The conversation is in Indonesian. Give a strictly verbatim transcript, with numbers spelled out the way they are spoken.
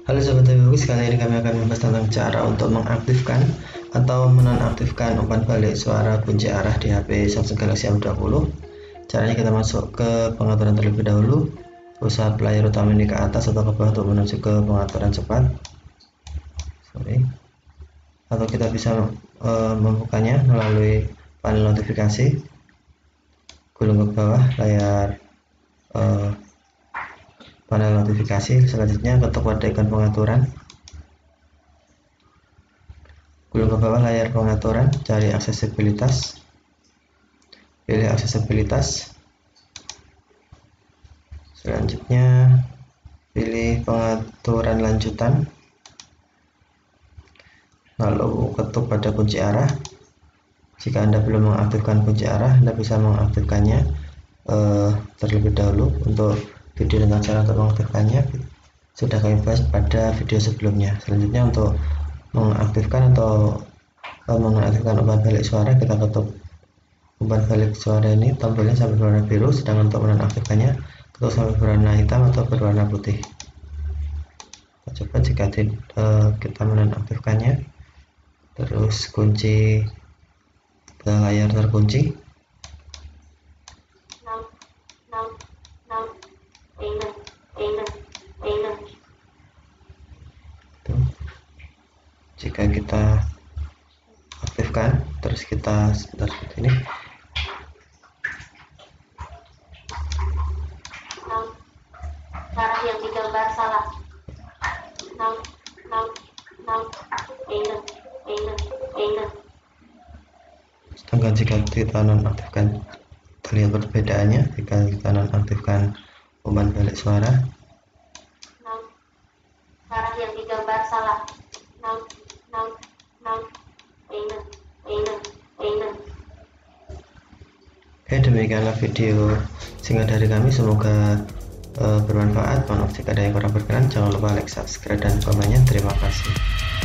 Halo Sobat Bagus, kali ini kami akan membahas tentang cara untuk mengaktifkan atau menonaktifkan umpan balik suara kunci arah di H P Samsung Galaxy M dua puluh. Caranya kita masuk ke pengaturan terlebih dahulu, usaha player utama ini ke atas atau ke bawah untuk menuju ke pengaturan cepat. Sorry. Atau kita bisa uh, membukanya melalui panel notifikasi, gulung ke bawah layar uh, panel notifikasi. Selanjutnya ketuk pada ikon pengaturan, gulung ke bawah layar pengaturan, cari aksesibilitas, pilih aksesibilitas. Selanjutnya pilih pengaturan lanjutan, lalu ketuk pada kunci arah. Jika Anda belum mengaktifkan kunci arah, Anda bisa mengaktifkannya eh, terlebih dahulu. Untuk video tentang cara untuk mengaktifkannya sudah kami bahas pada video sebelumnya. Selanjutnya untuk mengaktifkan atau eh, mengaktifkan umpan balik suara, kita ketuk umpan balik suara ini, tombolnya sampai berwarna biru. Sedangkan untuk menonaktifkannya, ketuk sampai berwarna hitam atau berwarna putih. Kita coba jika eh, kita menonaktifkannya, terus kunci ke layar terkunci. Jika kita aktifkan, terus kita sebentar seperti ini, arah yang digambar salah. Sedangkan jika kita nonaktifkan, terlihat perbedaannya. Jika kita nonaktifkan umpan balik suara, arah yang digambar salah. Oke, demikianlah video singkat dari kami. Semoga uh, bermanfaat. Maaf jika ada yang kurang berkenan. Jangan lupa like, subscribe, dan komennya. Terima kasih.